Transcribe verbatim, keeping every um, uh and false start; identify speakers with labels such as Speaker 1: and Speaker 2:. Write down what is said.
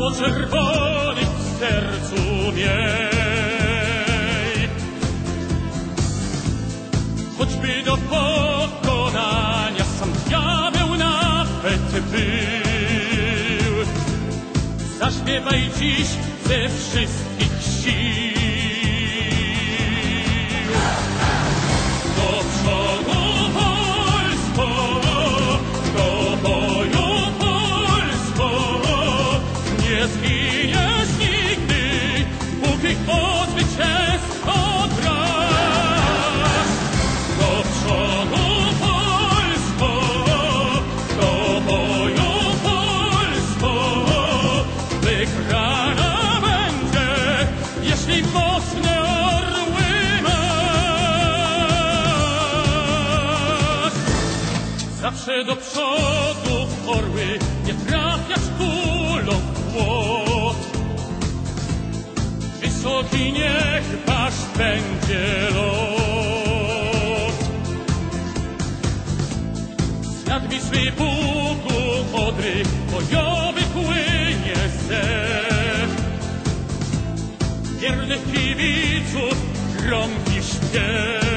Speaker 1: czerwony w sercu miej. Choćby do pokonania sam diabeł nawet był, zaśpiewaj dziś ze wszystkich sił. Do przodu Polsko, do boju Polsko, nie zginiesz nigdy, póki o zwycięstwo grasz. Do przodu Polsko, do boju Polsko, wygrana będzie, jeśli mocne orły masz. Zawsze do przodu orły, nie trafiasz kulą w płot. Wysoki niech wasz będzie lot. Z nad Wisły Bugu Odry bojowy płynie zew. Wiernych kibiców gromki śpiew.